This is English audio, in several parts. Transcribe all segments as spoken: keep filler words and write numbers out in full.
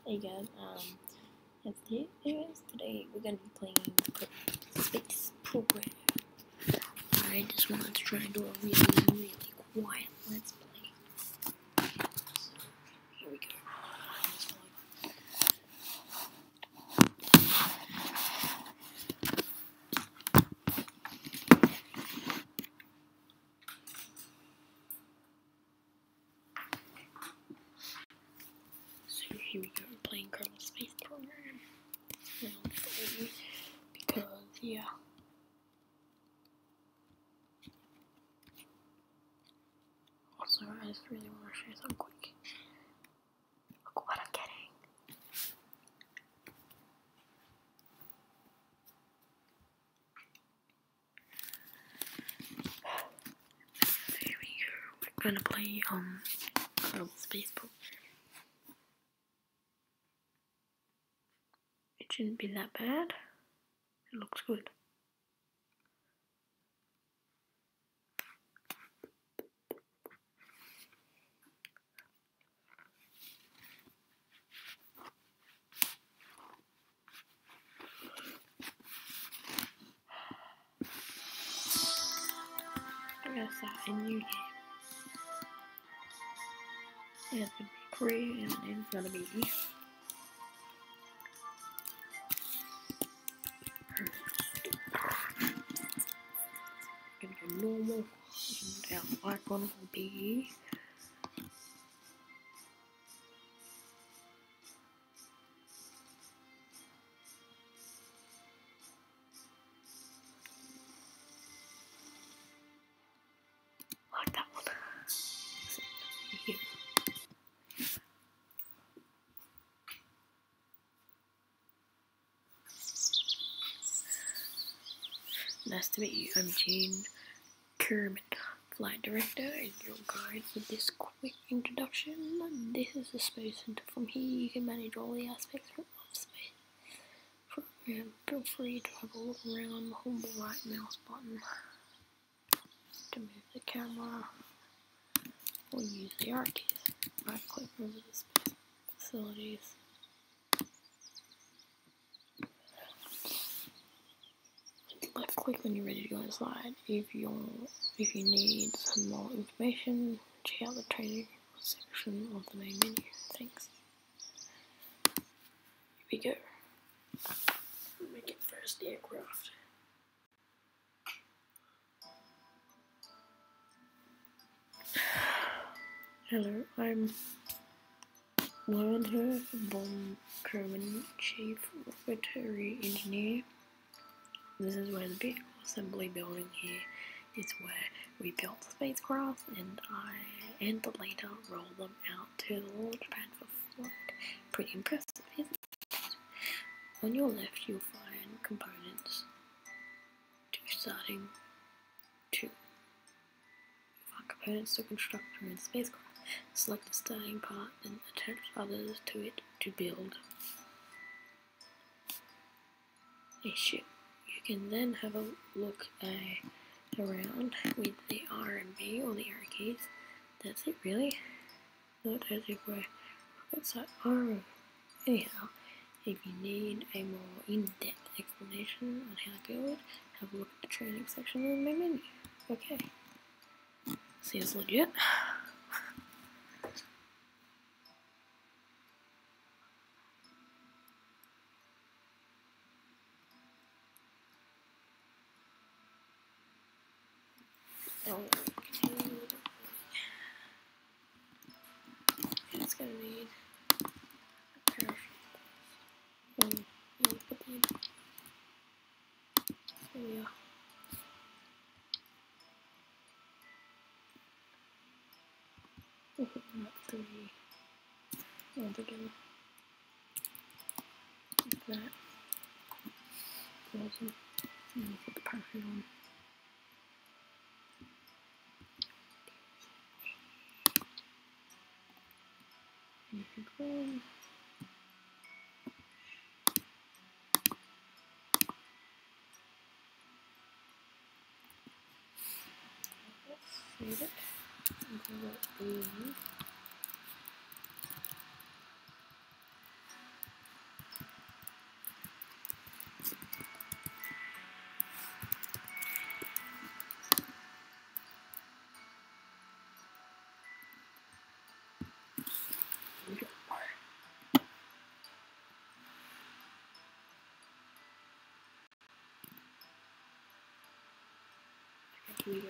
Hey guys, um, as it is today, we're gonna be playing Space Program. I just wanted to try and do a really, really quiet let's play. So, here we go. So here we go, we're playing Kerbal Space Program. Round three, because, yeah. Also, I just really want to share something quick. Look what I'm getting. There we go. We're gonna play, um, Kerbal Space Program. It shouldn't be that bad. It looks good. I'm gonna start a new game. And it's gonna be free and it's gonna be gonna go normal and our icon will be like that one. So, here. Nice to meet you. I'm Gene Kerman, Flight Director, and your guide for this quick introduction. This is the Space Center. From here, you can manage all the aspects of space program. Feel free to have a look around. Hold the right mouse button to move the camera, or use the arrow keys. Right click over the space facilities. Left click when you're ready to go inside. If you if you need some more information, check out the training section of the main menu. Thanks. Here we go. Make it first aircraft. Hello, I'm Werner von Kerman, Chief Robotery Engineer. This is where the vehicle assembly building here is where we built the spacecraft and I and later roll them out to the launch pad for flight. Pretty impressive, isn't it? On your left you'll find components to starting to find components to construct your own spacecraft. Select the starting part and attach others to it to build a ship. You can then have a look uh, around with the R and B or the arrow keys. That's it really. Not as if we're outside. Oh, anyhow, if you need a more in-depth explanation on how to build, have a look at the training section in the main menu. Okay. Seems legit. Oh, it's gonna need a parachute. And we'll put the so yeah. We'll put them up three all together. Like that. Awesome. And we'll put the parachute on. Boom. Let's save it. And go in. do we go?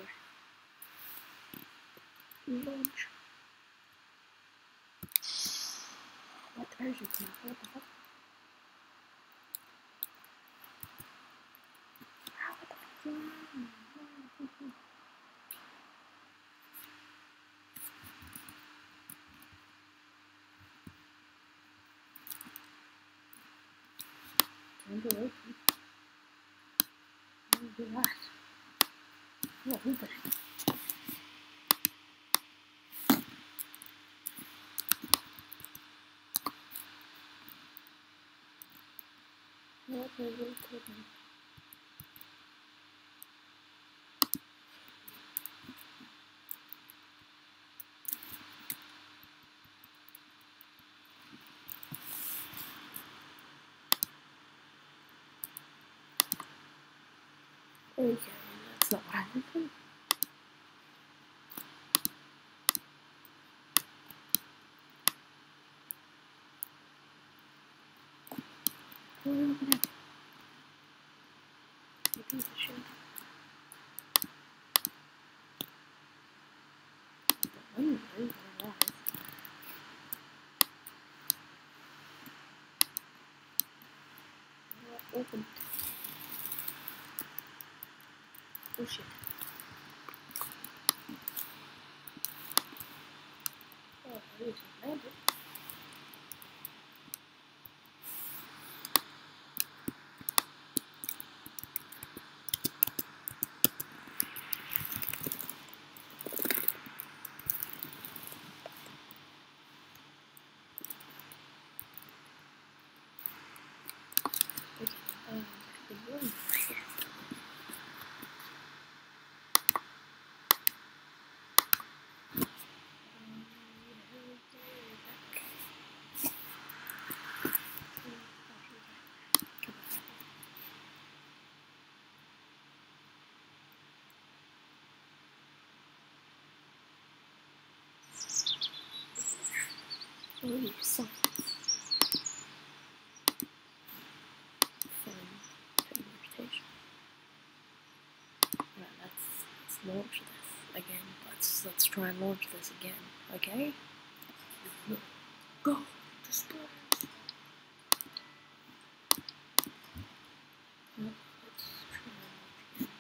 Launch. What the parachute come out? What the fuck? Ah, what the fuck? Don't do it. Don't do that. What open it? What the really cool thing? Okay, that's not what I wanted. Oh, look at that. You piece of shit. The window is what it was. Open. Oh shit. Oh, I need to land it. Okay, um, the room right here. Oh, some fun reputation. Right, let's let's launch this again. Let's let's try and launch this again. Okay? Go! Destroy! No, let's try and launch again.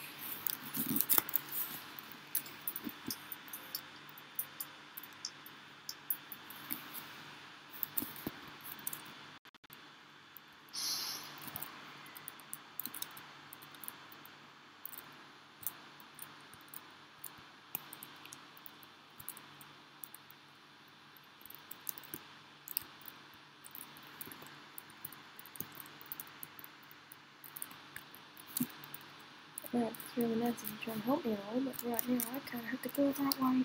That's really nice of you trying to help me and all, but right now I kind of have to go that way.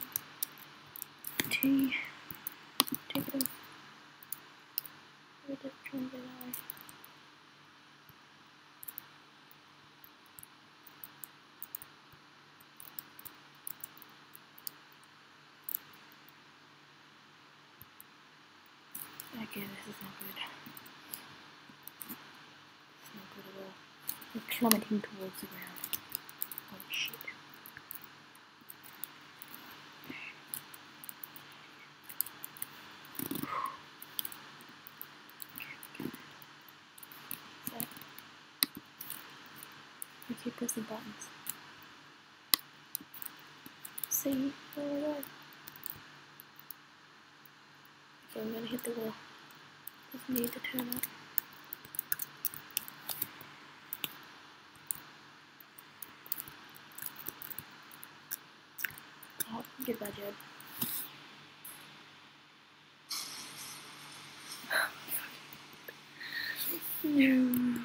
T. Take it off. We're just trying to get that way. Okay, this is not good. It's not good at all. We're plummeting towards the ground. Holy shit. So, we keep pressing buttons. See? Where we go? Okay, I'm gonna hit the wall. Just need to turn up. Oh, goodbye, Jed. No.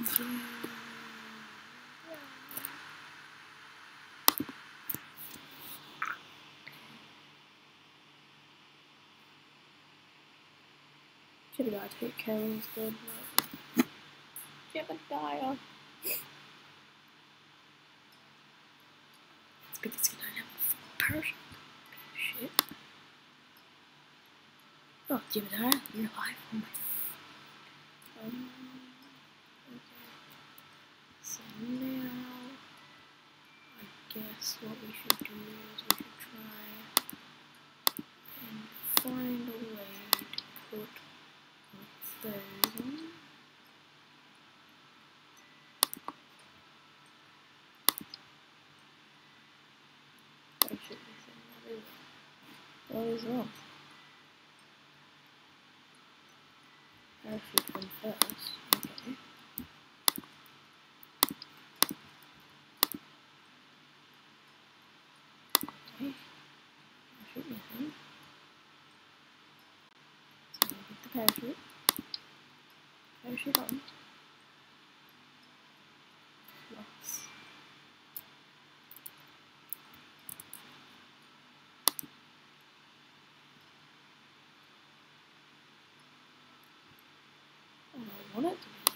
Should have got to take care of instead. Jebediah. It's because you don't have a full parachute. Shit. Oh, Jebediah, you're alive. Oh my. Um, okay. So now, I guess. guess what we should do is we should try and find a way to put those on. I should be saying that is that is wrong. Parachute one first. Okay. Okay. Parachute missing. So I'll get the parachute. Parachute on. Plus. I don't want it to be.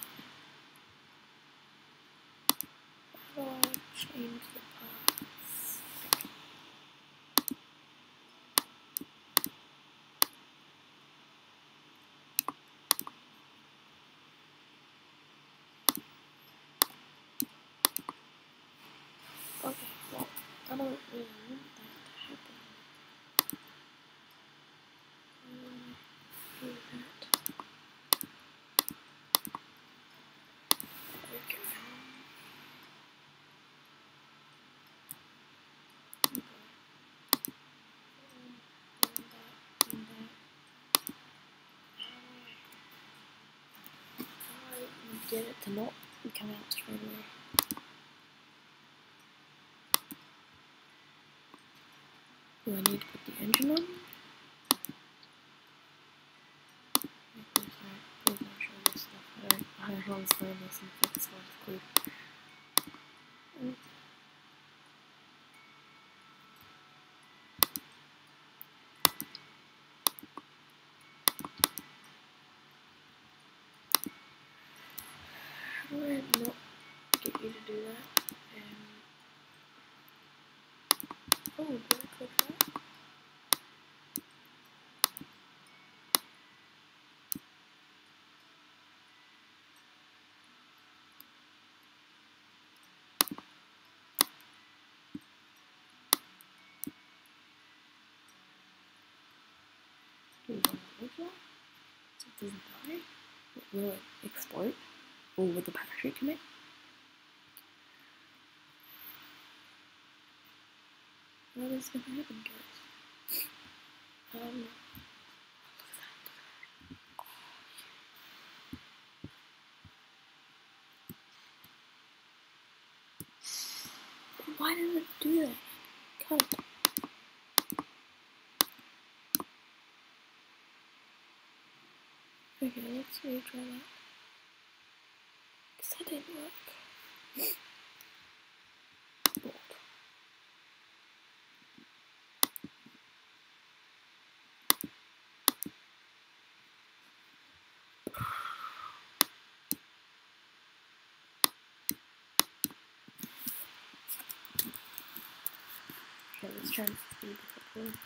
How do I change the parts? Okay, well, I don't really want that to happen. Um, do that. Okay. Okay. Um, and that, and that. How do I get it to not come out straight away? Do I need to put the engine on? Please don't, please don't show this stuff. I don't, I don't understand this and fix first clue. Mm. How do I not get you to do that? Um, oh, did I click that? Do you want to click that? So it doesn't die? Will it explode? Or will the parachute come in? What is going to happen, guys? Um, why does it do that? Cut it. Okay, let's retry that. Because that didn't work. Bolt. Okay, let's try and speed this up.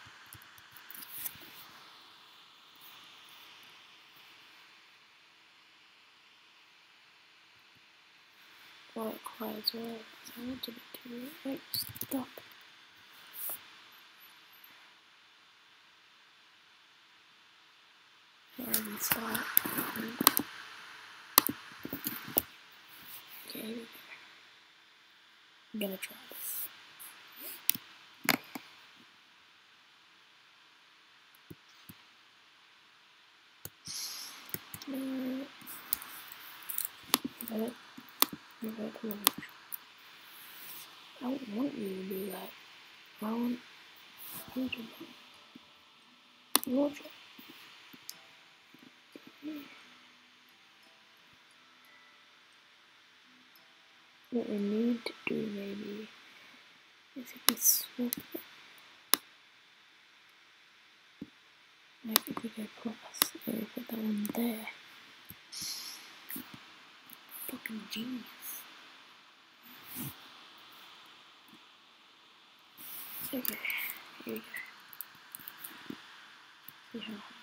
Well, it quite as well. So I want to be too. Wait, stop. And start. Okay, here we go. I'm gonna try this. No. Revert. Revert to launch. I don't want you to do that. I want you to launch it. What we need to do maybe is if we swap it. Maybe if we go plus, maybe put that one there. Fucking genius. Okay, here we go. See how hard.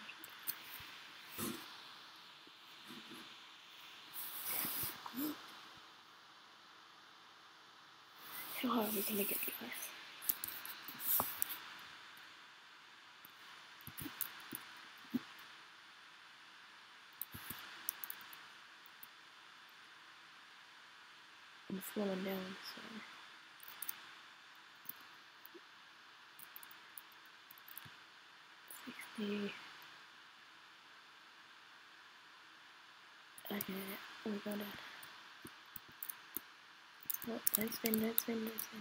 See how hard we're gonna get, guys. I'm slowing down, so sixty. Okay, we got it. Oh, don't spin, don't spin, don't spin.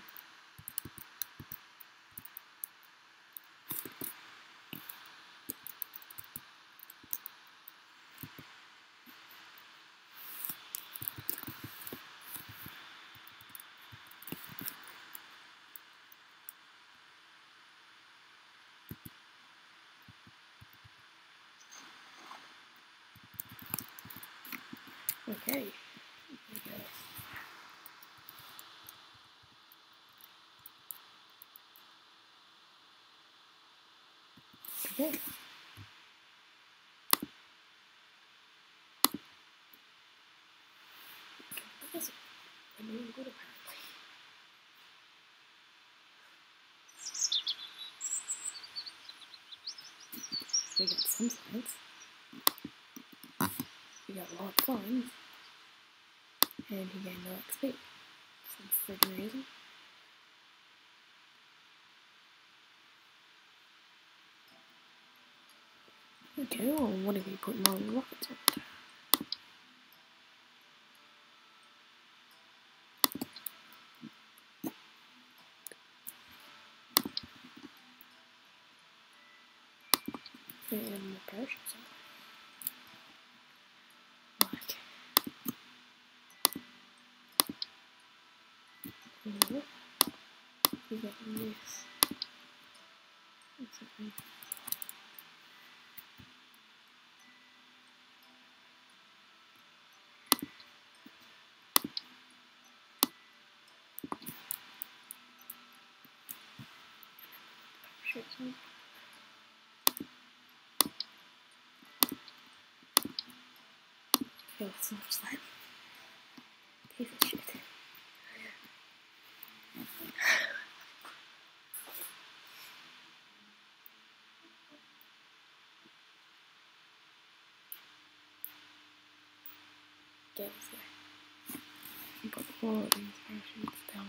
Okay, here we go. Okay. That's I'm really good apparently. We got some signs. We got a lot of signs. And he gained no X P. For some freaking reason. Okay, well, what if we put more rockets on it? And more parachutes on it. Like, you know, we got this. What's that mean? Parachutes on. Okay, let's launch that. Piece of shit. Get us there. Put all of these parachutes down.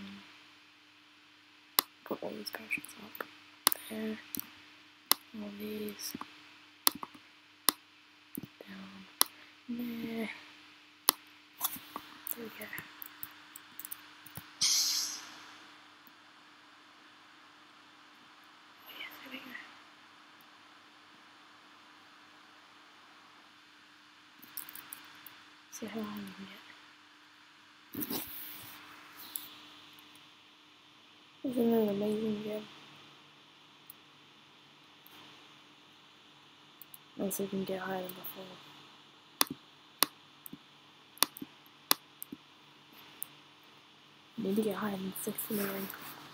Put all these parachutes up. There. All these. Down. There. There we go. Oh yes, there we go. See how long we can get. Isn't it an amazing job? Unless we can get higher than before. Need to get higher than six million.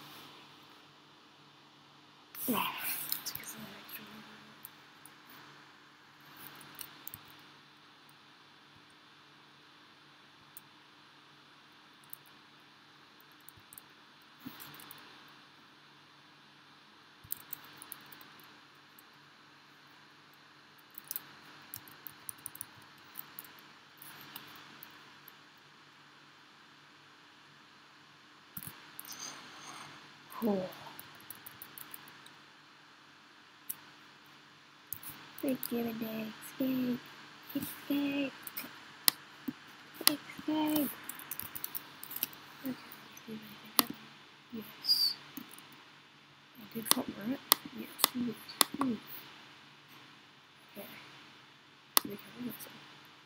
Yeah. It's because of that extra one. Cool. Big give a day. Escape. Escape. Escape. Okay, let's see if anything happens. Yes. I did something right. Yes, yes. Ooh. Okay. We can do this.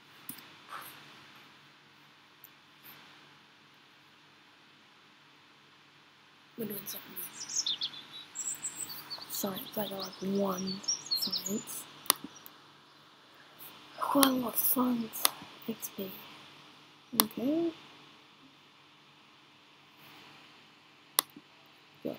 We're doing something new. Science. I got like one science. Well, what science? X P. Okay. Good.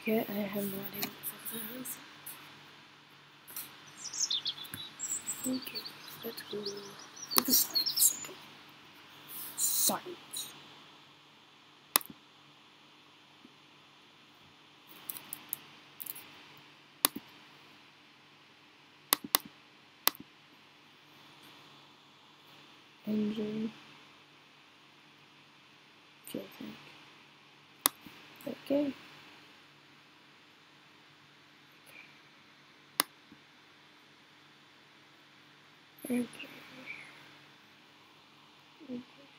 Okay, I have no idea what the fuck that is. Okay, let's go with the science. Science. Engine. Fuel tank. Okay. Okay. Okay.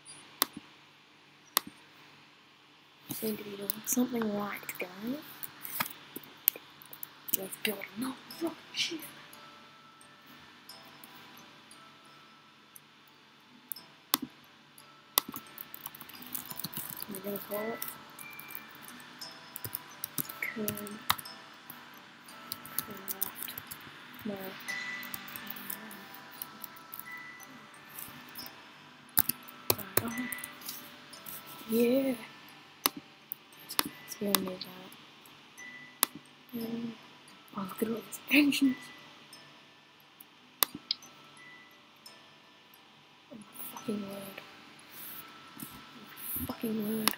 Seem to be doing something right, guys. Let's build another rocket ship. We're gonna call it Curb Craft. No. Um, oh. Yeah. So we don't need that. Um, oh, look at all these engines. Oh my fucking word. Oh my fucking word.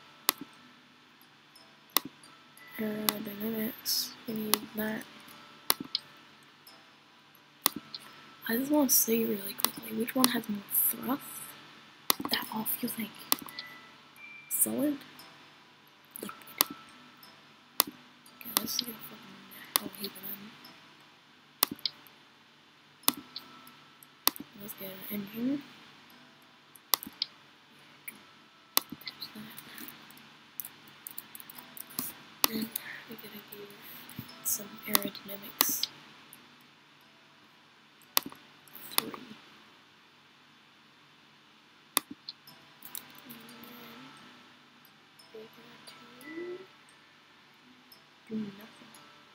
Aerodynamics. We need that. I just want to see really quickly which one has more thrust. That off, you think? Solid? Liquid. Okay, let's see if I can I'll heat it in. Let's get an engine. Touch that. And we gotta give some aerodynamics. Three. And then do nothing.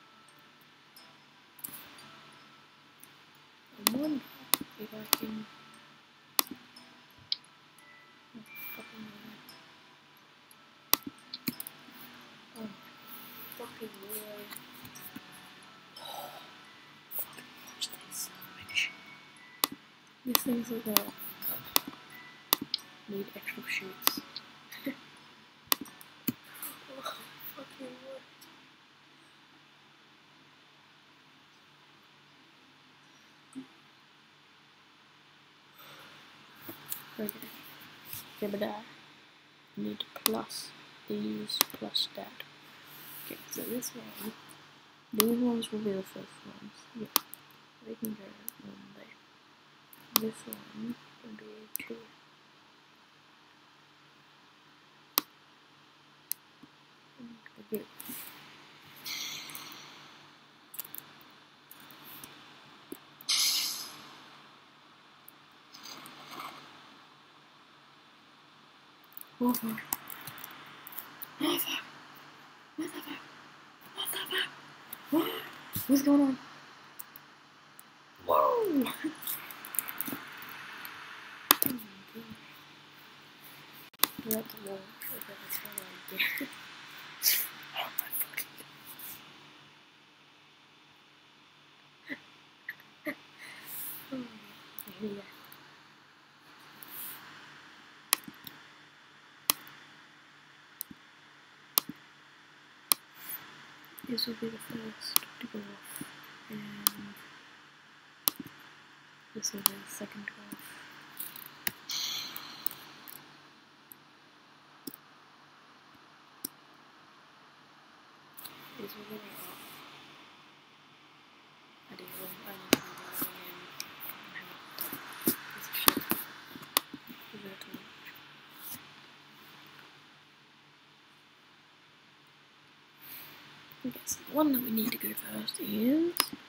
I wonder if I can. Oh, fucking word. Oh, fucking word. Oh, fucking watch this switch. These things are gonna need extra shoots. Oh, fucking word. Okay. Okay, but I need plus these plus that. Okay, so this one, these ones will be the first ones. Yeah, they can go on there. This one will be two. Okay. Oh fuck. Oh fuck. What the fuck? What the fuck? What? What's going on? Whoa! That's a wall. Okay, that's what I did. Oh my fucking god. Oh, here we go. This will be the first to go off, and this will be the second to go off. This will be the off. I did one, I need to do that again. This is shit. We're gonna do it. Okay, so the one that we need to go first is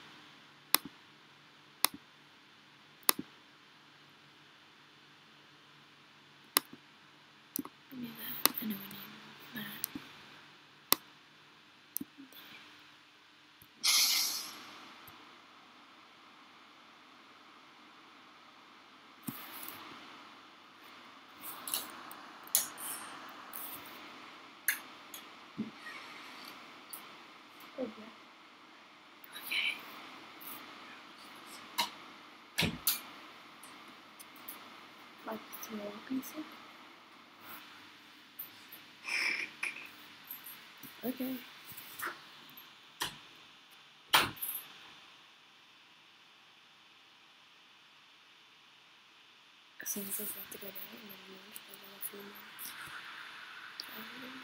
we need that, and then we need that. Sloppy seconds. Okay. Since I have to go down and then launch for another few months. Um,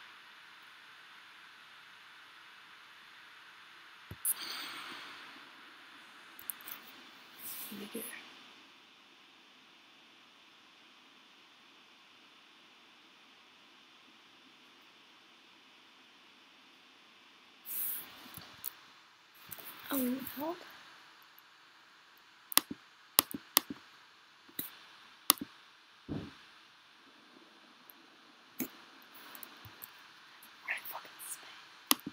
here we go. Oh, hold. Right fucking space.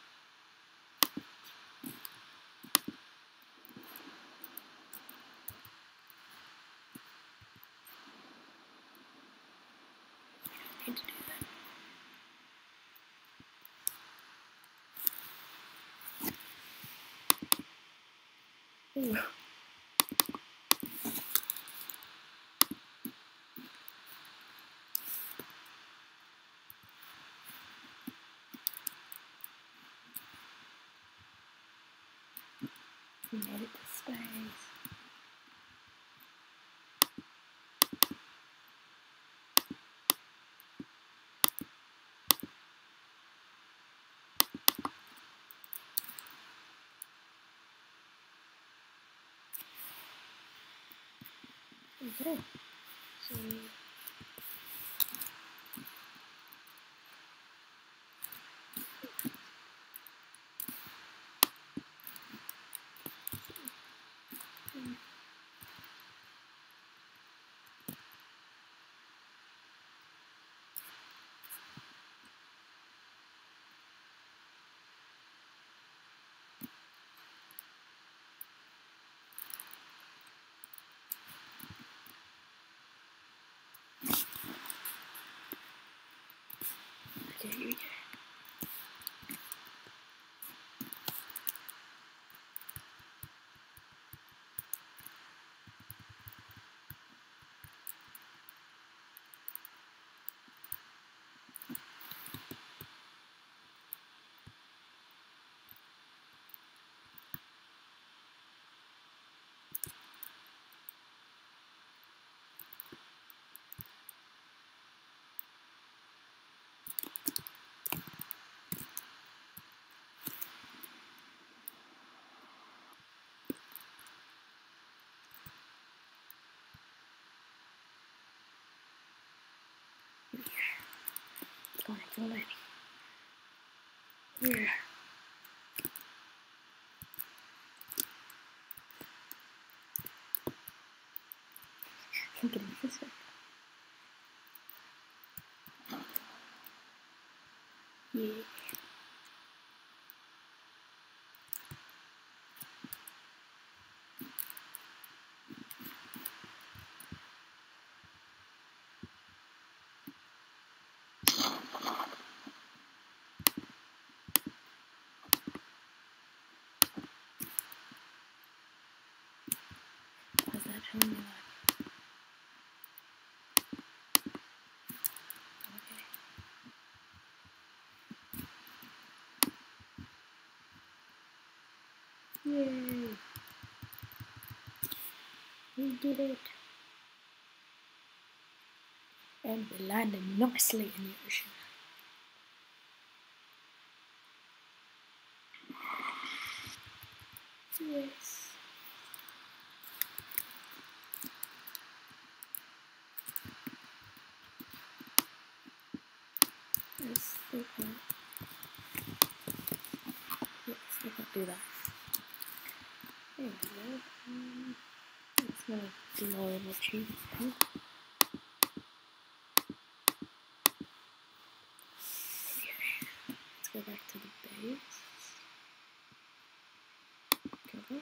I need to do that. Ooh. We made it to space. Okay. So okay, here we go. Going, going. Yeah. I'm getting this way. Yeah. What's that telling me like? Okay. Yay! We did it! And we landed nicely in the ocean. Yes. Yes, they can't. Yes, they can't do that. There we go. Um, it's gonna be more of a cheap thing. Okay. Let's go back to the base. Cover.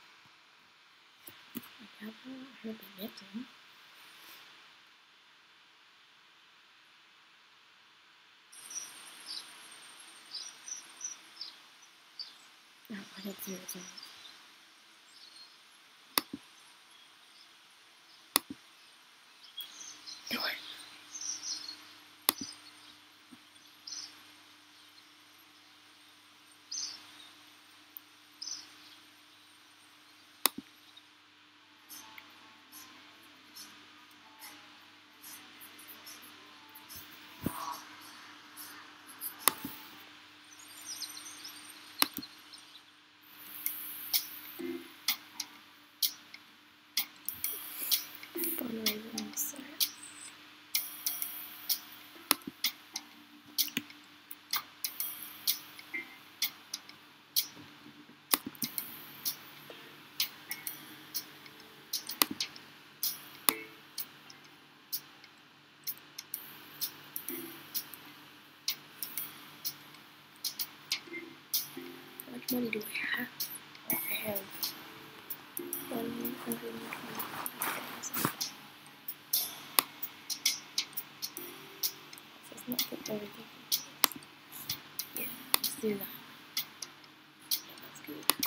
I got that. I heard they nipped him. No, I got zero zones. everything. Yeah, let's do that. Yeah, that's good.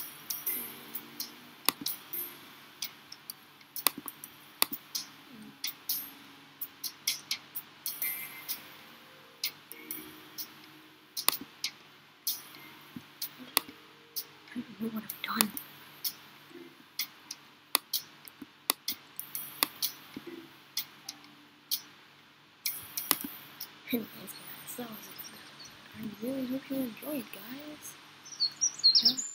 I don't know what I've done. Anyways, guys, that was it. I really hope you enjoyed, guys. Yeah.